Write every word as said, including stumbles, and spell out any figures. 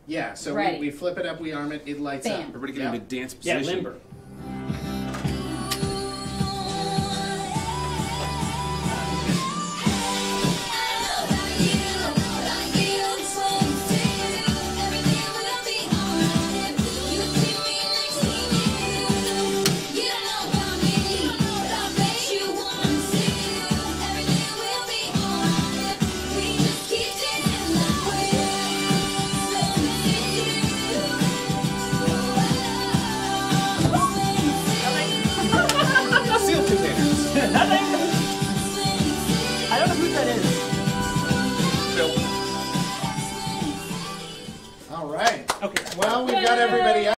Yeah, so Ready. we, we flip it up, we arm it, it lights Bam. up. Everybody get Yep. into dance Yeah, position. limber. Seal containers. Nothing. I don't know who that is. All right. Okay. Well, we've got everybody out.